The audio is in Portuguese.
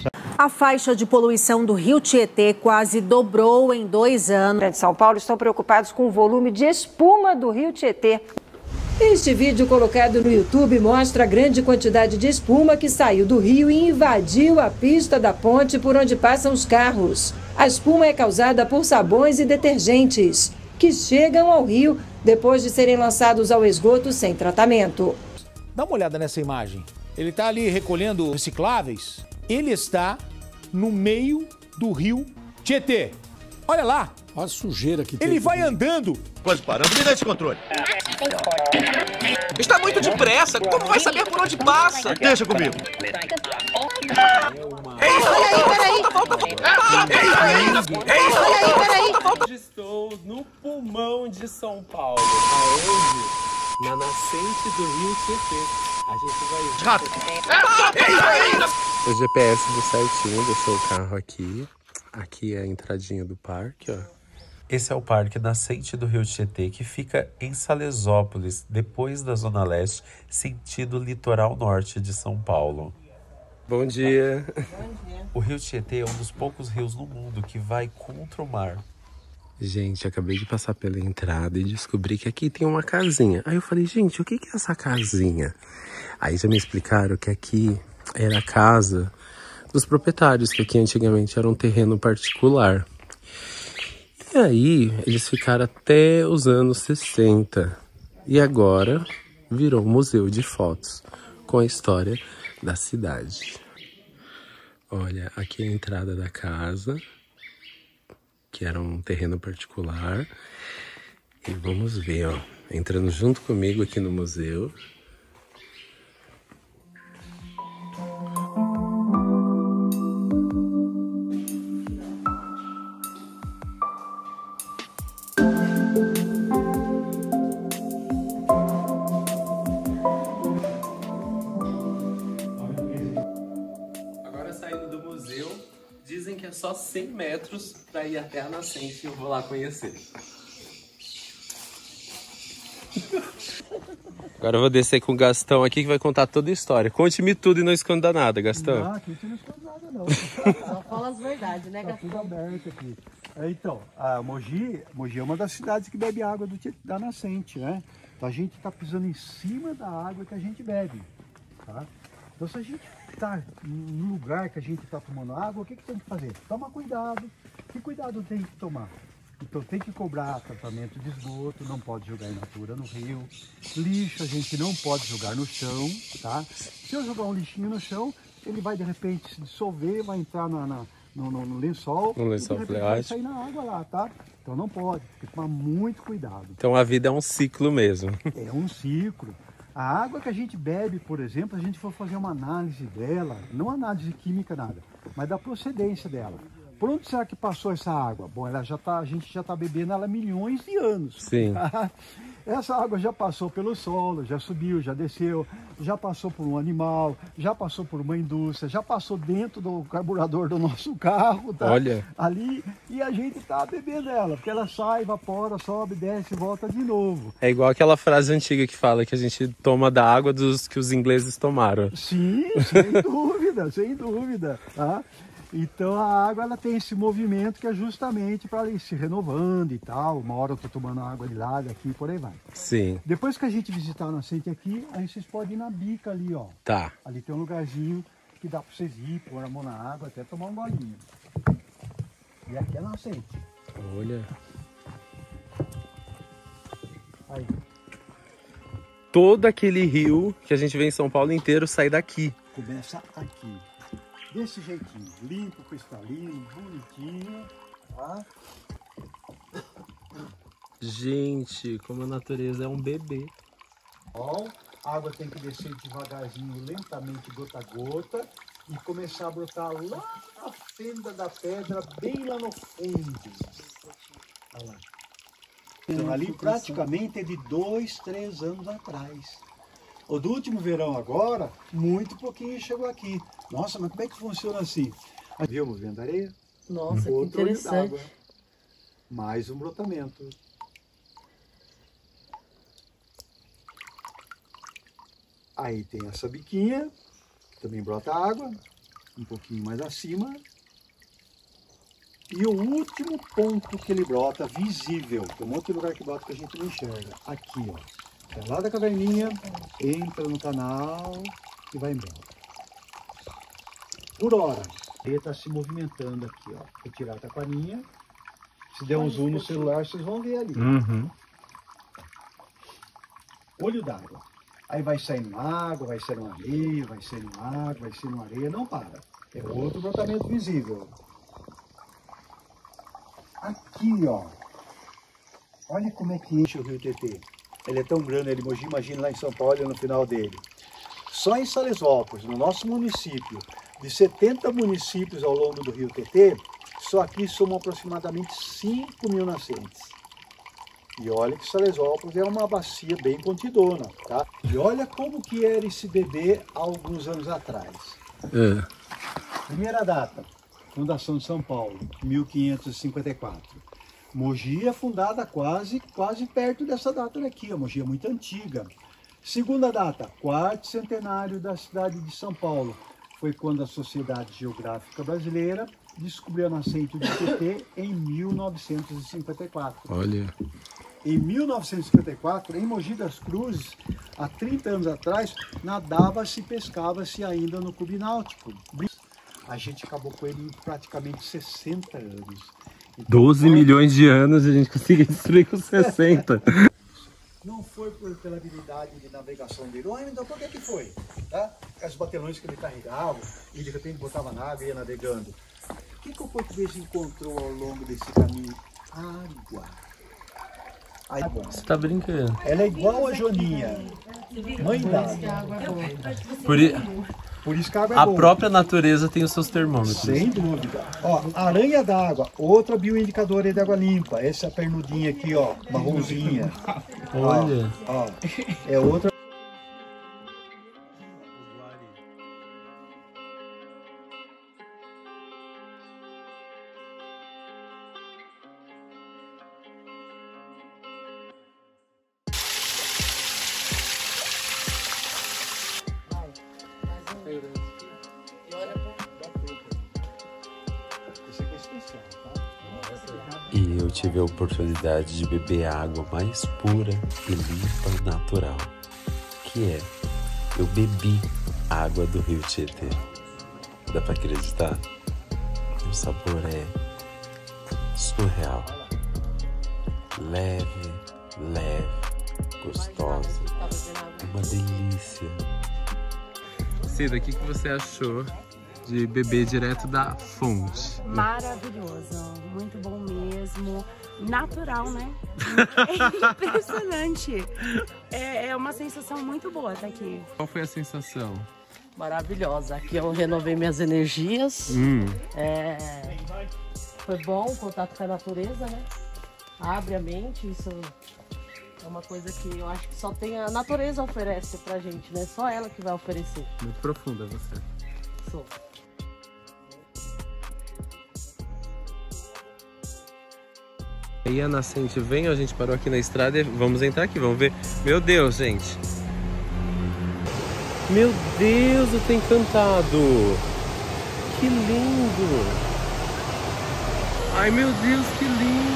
A faixa de poluição do Rio Tietê quase dobrou em 2 anos. De São Paulo estão preocupados com o volume de espuma do Rio Tietê. Este vídeo colocado no YouTube mostra a grande quantidade de espuma que saiu do rio e invadiu a pista da ponte por onde passam os carros. A espuma é causada por sabões e detergentes, que chegam ao rio depois de serem lançados ao esgoto sem tratamento. Dá uma olhada nessa imagem. Ele está ali recolhendo recicláveis. Ele está no meio do rio Tietê. Olha lá. Olha a sujeira que tem. Ele vai andando. Quase parando. Me dá esse controle. Está muito depressa. Como vai saber por onde passa? Deixa comigo. Hoje estou no pulmão de São Paulo. Aonde? Na nascente do Rio Tietê. A gente vai... Rápido! O GPS do certinho deixou o carro aqui. Aqui é a entradinha do parque, ó. Esse é o Parque Nascente do Rio Tietê, que fica em Salesópolis, depois da Zona Leste, sentido litoral norte de São Paulo. Bom dia. Bom dia. O Rio Tietê é um dos poucos rios no mundo que vai contra o mar. Gente, acabei de passar pela entrada e descobri que aqui tem uma casinha. Aí eu falei, gente, o que é essa casinha? Aí já me explicaram que aqui era a casa dos proprietários, que aqui antigamente era um terreno particular. E aí, eles ficaram até os anos 60. E agora virou um museu de fotos com a história da cidade. Olha, aqui é a entrada da casa, que era um terreno particular. E vamos ver, ó, entrando junto comigo aqui no museu. Dizem que é só 100 metros para ir até a nascente e eu vou lá conhecer. Agora eu vou descer com o Gastão aqui que vai contar toda a história. Conte-me tudo e não esconda nada, Gastão. Não, aqui você não esconde nada, não. Só fala as verdades, né, Tá tudo Gastão? aberto aqui. Então, a Mogi é uma das cidades que bebe água da nascente, né? Então a gente está pisando em cima da água que a gente bebe, tá? Então se a gente está no lugar que a gente está tomando água, o que tem que fazer? Toma cuidado. Que cuidado tem que tomar? Então tem que cobrar tratamento de esgoto, não pode jogar in natura no rio. Lixo a gente não pode jogar no chão, tá? Se eu jogar um lixinho no chão, ele vai de repente se dissolver, vai entrar no lençol, No lençol e de repente vai freático. sair na água lá, tá? Então não pode, tem que tomar muito cuidado. Então a vida é um ciclo mesmo. É um ciclo. A água que a gente bebe, por exemplo, a gente for fazer uma análise dela, não análise química nada, mas da procedência dela. Por onde será que passou essa água? Bom, a gente já está bebendo ela há milhões de anos. Sim. Essa água já passou pelo solo, já subiu, já desceu, já passou por um animal, já passou por uma indústria, já passou dentro do carburador do nosso carro, tá? Olha. Ali, e a gente está bebendo ela, porque ela sai, evapora, sobe, desce e volta de novo. É igual aquela frase antiga que fala que a gente toma da água dos que os ingleses tomaram. Sim, sem dúvida, sem dúvida, tá? Então a água ela tem esse movimento que é justamente para ir se renovando e tal. Uma hora eu tô tomando água de lá, daqui e por aí vai. Sim. Depois que a gente visitar a nascente aqui, aí vocês podem ir na bica ali, ó. Tá. Ali tem um lugarzinho que dá para vocês ir, pôr a mão na água, até tomar um golinho. E aqui é a nascente. Olha. Aí. Todo aquele rio que a gente vê em São Paulo inteiro sai daqui. Começa aqui. Desse jeitinho, limpo, cristalino, bonitinho, tá? Gente, como a natureza é um bebê. Ó, a água tem que descer devagarzinho, lentamente, gota a gota, e começar a brotar lá na fenda da pedra, bem lá no fundo. Olha lá. Então, ali praticamente é de 2, 3 anos atrás. O do último verão agora, muito pouquinho chegou aqui. Nossa, mas como é que funciona assim? Aí, viu, movendo areia? Nossa, que Outro olho interessante. d'água. Mais um brotamento. Aí tem essa biquinha, que também brota água. um pouquinho mais acima. E o último ponto que ele brota visível, tem um monte de lugar que brota que a gente não enxerga. Aqui, ó. É lá da caverninha, entra no canal e vai embora. Por hora, ele está se movimentando aqui, ó. Vou tirar a tapaninha. Se der um zoom no celular, vocês vão ver ali. Olho d'água. Aí vai sair na água, vai ser uma areia, vai ser no água, vai ser numa areia, não para. É outro brotamento visível. Aqui, ó. Olha como é que enche o rio Tietê. Ele é tão grande, ele imagina lá em São Paulo, no final dele. Só em Salesópolis, no nosso município, de 70 municípios ao longo do rio Tietê, só aqui somam aproximadamente 5 mil nascentes. E olha que Salesópolis é uma bacia bem contidona, tá? E olha como que era esse bebê há alguns anos atrás. Primeira data, fundação de São Paulo, 1554. Mogi é fundada quase perto dessa data daqui, a Mogi é muito antiga. Segunda data, quarto centenário da cidade de São Paulo. Foi quando a Sociedade Geográfica Brasileira descobriu a nascente do Tietê em 1954. Olha. Em 1954, em Mogi das Cruzes, há 30 anos atrás, nadava-se e pescava-se ainda no clube náutico. A gente acabou com ele em praticamente 60 anos. Então, 12 milhões de anos a gente conseguiu destruir com 60. Não foi pela habilidade de navegação dele. Então por que foi? Tá? As batelões que ele carregava e de repente botava na água e ia navegando. O que o português encontrou ao longo desse caminho? Água. Você tá brincando? Ela é igual a Joaninha, mãe d'água. Por isso que a água é boa. A própria natureza tem os seus termômetros. Sem dúvida. Ó, aranha d'água, outra bioindicadora de água limpa. Essa pernudinha aqui, ó, marronzinha. Olha. Ó, é outra. E eu tive a oportunidade de beber a água mais pura e limpa e natural, que é, eu bebi água do rio Tietê. Dá pra acreditar? O sabor é surreal. Leve, gostosa, uma delícia. Cida, o que você achou de beber direto da fonte? Maravilhoso, muito bom mesmo, natural, né? É impressionante, é uma sensação muito boa estar aqui. Qual foi a sensação? Maravilhosa, aqui eu renovei minhas energias, foi bom o contato com a natureza, né? Abre a mente, isso é uma coisa que eu acho que só tem a natureza oferece pra gente, né? Só ela que vai oferecer. Muito profunda você. Sou. Aí a nascente vem, a gente parou aqui na estrada e vamos entrar aqui, vamos ver. Meu Deus, gente. Meu Deus, eu tô encantado. Que lindo. Ai, meu Deus, que lindo.